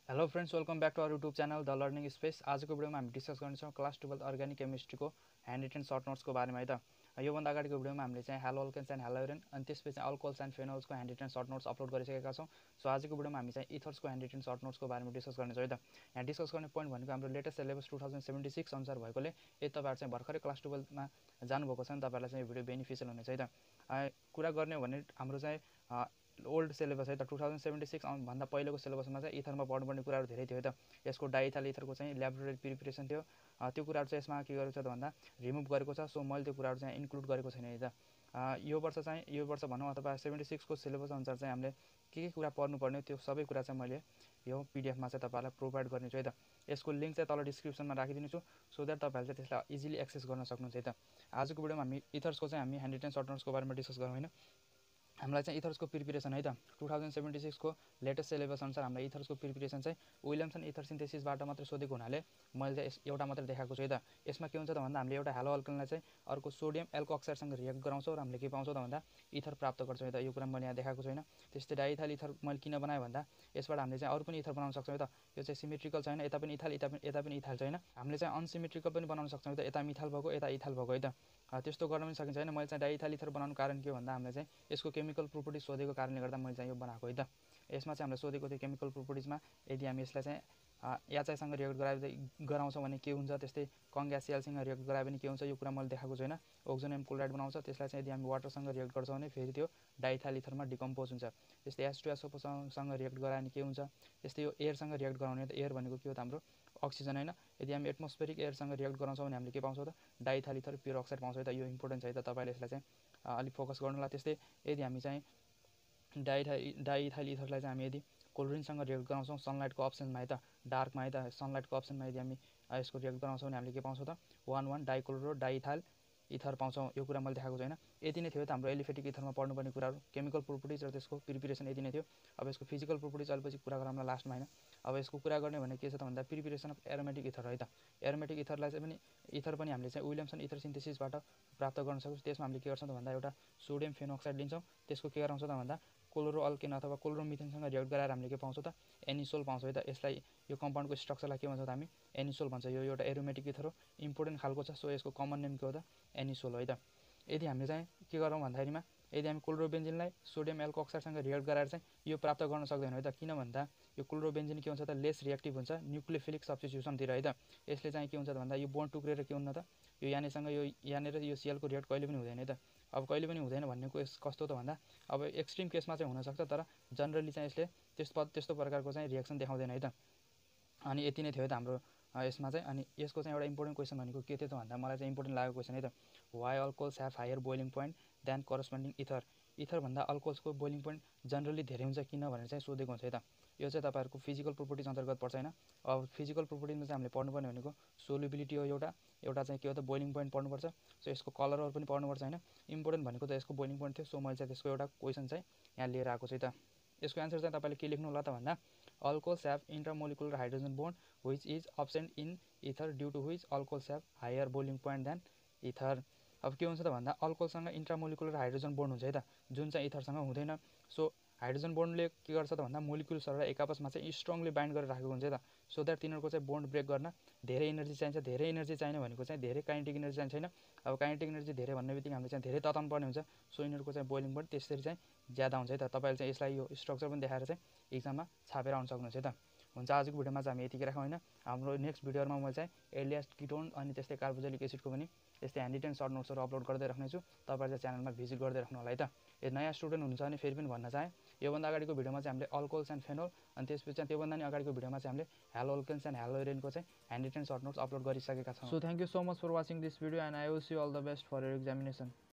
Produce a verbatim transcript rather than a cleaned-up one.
Hello friends, welcome back to our YouTube channel the learning space. आजको भिडियोमा हामी discuss गर्नेछौँ क्लास ट्वेल्भ अर्ग्यानिक केमिस्ट्रीको ह्यान्ड रिटन सर्ट नोट्सको बारेमा है त। योभन्दा अगाडिको भिडियोमा हामीले चाहिँ हेलो अल्केन्स एन्ड हेलोरेन अनि त्यसपछि अल्कोहोल्स एन्ड फेनोल्सको hand written short notes upload गरिसकेका छौँ। सो आजको भिडियोमा हामी चाहिँ इथर्सको ह्यान्ड रिटन सर्ट नोट्सको बारेमा डिस्कस गर्नेछौँ है त। यहाँ डिस्कस गर्ने पोइन्ट भनेको हाम्रो latest syllabus two thousand seventy six अनुसार भएकोले यदि तपाईँहरू चाहिँ भर्खरै क्लास ट्वेल्भमा जानुभएको छ भने तपाईँहरूलाई चाहिँ यो भिडियो बेनिफिसियल हुनेछ है त। कुरा गर्ने हो भने हाम्रो चाहिँ ओल्ड सिलेबस है त टू थाउजन्ड सेभेन्टी सिक्स भन्दा पहिलेको सिलेबसमा चाहिँ इथरमा पढ्नुपर्ने कुराहरू धेरै थियो है त। यसको डाइथाल इथरको चाहिँ ल्याबोरेटरी प्रिपरेसन थियो, त्यो कुराहरू चाहिँ यसमा के गरेको छ त भन्दा रिमुभ गरेको छ। सो मैले त्यो कुराहरू चाहिँ इन्क्लुड गरेको छैन है त। यो वर्ष चाहिँ यो वर्ष भनौँ अथवा सेभेन्टी सिक्सको सिलेबस अनुसार चाहिँ हामीले के के कुरा पढ्नुपर्ने त्यो सबै कुरा चाहिँ मैले यो पिडिएफमा चाहिँ तपाईँहरूलाई प्रोभाइड गर्नेछु है त। यसको लिङ्क चाहिँ तल डिस्क्रिप्सनमा राखिदिनेछु, सो द्याट तपाईँहरूले चाहिँ त्यसलाई इजिली एक्सेस गर्न सक्नुहुन्छ है त। आजको भिडियोमा हामी इथर्सको चाहिँ हामी ह्यान्ड रिटन सर्ट नोट्सको बारेमा डिस्कस गरौँ होइन। हामीलाई चाहिँ इथर्सको प्रिपरेसन है त टू थाउजन्ड सेभेन्टी सिक्सको लेटेस्ट सिलेबस अनुसार हामीलाई इथर्सको प्रिपरेसन चाहिँ विलियम्सन इथर सिन्थेसिसबाट मात्र सोधेको हुनाले मैले चाहिँ एउटा मात्र देखाएको छु है त। यसमा के हुन्छ त भन्दा हामीले एउटा हेलो अल्केनलाई चाहिँ अर्को सोडियम एल्को अक्साइडसँग रिएक्ट गराउँछौँ र हामीले के पाउँछौँ त भन्दा इथर प्राप्त गर्छौँ है त। यो कुरा मैले यहाँ देखाएको छैन। त्यस्तै डाइथाइल इथर मैले किन बनाएँ भन्दा यसबाट हामीले चाहिँ अरू पनि इथर बनाउन सक्छौँ है त। यो चाहिँ सिमेट्रिकल छैन, यता पनि इथाल यता पनि यता पनि इथाल छैन। हामीले चाहिँ अनसिमेट्रिकल पनि बनाउन सक्छौँ है त। यता मिथाल भएको यता इथाल भएको है त। त्यस्तो गर्न पनि सकिन्छ होइन। मैले चाहिँ डाइथाइल इथर बनाउनु कारण के हो भन्दा हामीले चाहिँ यसको केमिकल प्रोपर्टिज सोधेको कारणले गर्दा मैले चाहिँ यो बनाएको है त। यसमा चाहिँ हामीले सोधेको थियो केमिकल प्रोपर्टिजमा यदि हामी यसलाई चाहिँ एचआईसँग रिएक्ट गराए गराउँछौँ भने के हुन्छ, त्यस्तै कङ्ग्यासियलसँग रिएक्ट गरायो भने के हुन्छ, यो कुरा मैले देखाएको छैन। ओक्सोनियम क्लोराइड बनाउँछ, त्यसलाई चाहिँ यदि हामी वाटरसँग रिएक्ट गर्छौँ भने फेरि त्यो डाइथाइल इथरमा डिकम्पोज हुन्छ। त्यस्तै एच टू एस ओ सँग रिएक्ट गरायो भने के हुन्छ, त्यस्तै यो एयरसँग रिएक्ट गराउने त एयर भनेको के हो त हाम्रो अक्सिजन होइन। यदि हामी एटमोस्फेरिक एयरसँग रिएक्ट गराउँछौँ भने हामीले के पाउँछौँ त डाइथाइल इथर प्योर अक्साइड पाउँछौँ है त। यो इम्पोर्टेन्ट छ है त, तपाईँले यसलाई चाहिँ अलिक फोकस गर्नुलाई। त्यस्तै यदि हामी चाहिँ डाइथाइल डाइथाइल इथरलाई चाहिँ हामी यदि क्लोरिनसँग रिएक्ट गराउँछौँ सनलाइटको अप्सनमा है त, डार्कमा है त, सनलाइटको अप्सनमा यदि हामी यसको रिएक्ट गराउँछौँ भने हामीले के पाउँछौँ त one one dichloro diethyl ether पाउँछौँ। यो कुरा मैले देखाएको छैन। यति नै थियो त हाम्रो एलिफेटिक इथरमा पढ्नुपर्ने कुराहरू, केमिकल प्रोपर्टिज र त्यसको प्रिपरेसन यति नै थियो। अब यसको फिजिकल प्रोपर्टिज अलिपछि कुरा गरौँला लास्टमा होइन। अब यसको कुरा गर्ने भने के छ त भन्दा प्रिपरेसन अफ एरोमेटिक इथर है त। एरोमेटिक इथरलाई चाहिँ पनि इथर पनि हामीले चाहिँ विलियम्सन इथर सिन्थेसिसबाट प्राप्त गर्न सक्छौँ। त्यसमा हामीले के गर्छौँ त भन्दा एउटा सोडियम फेनोक्साइड लिन्छौँ, त्यसको के गराउँछौँ त भन्दा क्लोरो अल्केन अथवा क्लोरोमिथेनसँग रिएक्ट गराएर हामीले के पाउँछौँ त एनिसोल पाउँछौँ है त। यसलाई यो कम्पाउन्डको स्ट्रक्चरलाई के भन्छौँ त हामी एनिसोल भन्छ। यो एउटा एरोमेटिक इथर हो, इम्पोर्टेन्ट खालको छ। सो यसको कमन नेम के हो त एनिसोल हो है त। यदि हामीले चाहिँ के गरौँ भन्दाखेरिमा यदि हामी क्लोरोबेन्जिनलाई सोडियम एल्को अक्साइडसँग रिएक्ट गराएर चाहिँ यो प्राप्त गर्न सक्दैनौँ है त। किन भन्दा यो क्लोरोबेन्जिन के हुन्छ त लेस रिएक्टिभ हुन्छ न्युक्लियोफिलिक सब्स्टिट्युसनतिर है त। यसले चाहिँ के हुन्छ त भन्दा यो बोन्ड टुक्रेर के हुन्न त यो यानेसँग यो यहाँनिर यो सिएलको रिएक्ट कहिले पनि हुँदैन है त। अब कहिले पनि हुँदैन भन्नेको यस कस्तो त भन्दा अब एक्सट्रिम केसमा चाहिँ हुनसक्छ, तर जनरली चाहिँ यसले त्यस्तो त्यस्तो प्रकारको चाहिँ रिएक्सन देखाउँदैन है त। अनि यति नै थियो त हाम्रो यसमा चाहिँ। अनि यसको चाहिँ एउटा इम्पोर्टेन्ट क्वेसन भनेको के थियो त भन्दा मलाई चाहिँ इम्पोर्टेन्ट लागेको क्वेसन है त, why alcohols have higher boiling point than corresponding ether. इथरभन्दा अल्कोहोल्सको बोइलिङ पोइन्ट जनरली धेरै हुन्छ किन भनेर चाहिँ सोधेको हुन्छ है त। यो चाहिँ तपाईँहरूको फिजिकल प्रोपर्टिज अन्तर्गत पर्छ होइन। अब फिजिकल प्रोपर्टिजमा चाहिँ हामीले पढ्नुपर्ने भनेको सोल्युबिलिटी हो एउटा, एउटा चाहिँ के हो त बोइलिङ पोइन्ट पढ्नुपर्छ। सो यसको कलरहरू पनि पढ्नुपर्छ होइन। इम्पोर्टेन्ट भनेको त यसको बोइलिङ पोइन्ट थियो। सो मैले चाहिँ त्यसको एउटा क्वेसन चाहिँ यहाँ लिएर आएको छु है त। यसको एन्सर चाहिँ तपाईँले के लेख्नु होला त भन्दा alcohols have intermolecular hydrogen bond which is absent in ether due to which alcohols have higher boiling point than ether. अब के हुन्छ त भन्दा अल्कोहोलसँग इन्ट्रामोलिकुलर हाइड्रोजन बोन्ड हुन्छ है त, जुन चाहिँ इथरसँग हुँदैन। सो हाइड्रोजन बोन्डले के गर्छ त भन्दा मोलिकुल्सहरूलाई एक आपसमा चाहिँ स्ट्रङली बाइन्ड गरेर राखेको हुन्छ है त। सो द्याट तिनीहरूको चाहिँ बोन्ड ब्रेक गर्न धेरै इनर्जी चाहिन्छ। धेरै इनर्जी चाहिने भनेको चाहिँ धेरै काइनेटिक इनर्जी चाहिन्छ छैन। अब काइनेटिक इनर्जी धेरै भन्ने बित्तिकै हामीले चाहिँ धेरै तताउनु पर्ने हुन्छ। सो यिनीहरूको चाहिँ बोइलिङ पोइन्ट त्यसरी चाहिँ ज्यादा हुन्छ है त। तपाईँले चाहिँ यसलाई यो स्ट्रक्चर पनि देखाएर चाहिँ इक्जाममा छापेर आउन सक्नुहुन्छ है त। हुन्छ, आजको भिडियोमा चाहिँ हामी यतिकै राखौँ होइन। हाम्रो नेक्स्ट भिडियोमा मैले चाहिँ एलियास किटोन अनि त्यस्तै कार्बोक्सिलिक एसिडको पनि त्यस्तै ह्यान्ड रिटन सर्ट नोट्सहरू अपलोड गर्दै राख्नेछु। तपाईँहरू चाहिँ च्यानलमा भिजिट गर्दै राख्नु होला है त। यदि नयाँ स्टुडेन्ट हुनुहुन्छ भने फेरि पनि भन्न चाहेँ, योभन्दा अगाडिको भिडियोमा चाहिँ हामीले अल्कोहोल्स एन्ड फेनोल अनि त्यसपछि चाहिँ त्योभन्दा नि अगाडिको भिडियोमा चाहिँ हामीले हेलो अल्केन्स एन्ड हेलोरेनको चाहिँ hand written short notes upload गरिसकेका छौँ। So thank you so much for watching this video and I wish you all the best for your examination.